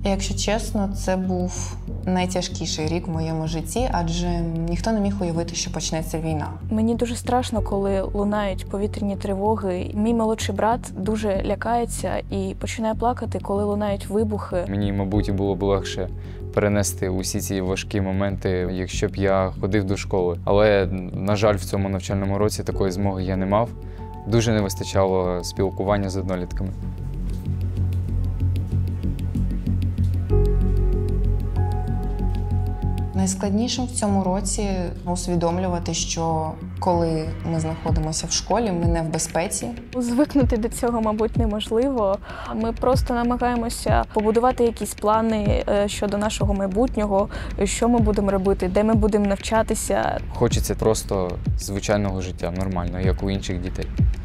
Якщо чесно, це був найтяжкіший рік в моєму житті, адже ніхто не міг уявити, що почнеться війна. Мені дуже страшно, коли лунають повітряні тривоги. Мій молодший брат дуже лякається і починає плакати, коли лунають вибухи. Мені, мабуть, було б легше перенести усі ці важкі моменти, якщо б я ходив до школи. Але, на жаль, в цьому навчальному році такої змоги я не мав. Дуже не вистачало спілкування з однолітками. Найскладнішим в цьому році усвідомлювати, що коли ми знаходимося в школі, ми не в безпеці. Звикнути до цього, мабуть, неможливо. Ми просто намагаємося побудувати якісь плани щодо нашого майбутнього, що ми будемо робити, де ми будемо навчатися. Хочеться просто звичайного життя, нормально, як у інших дітей.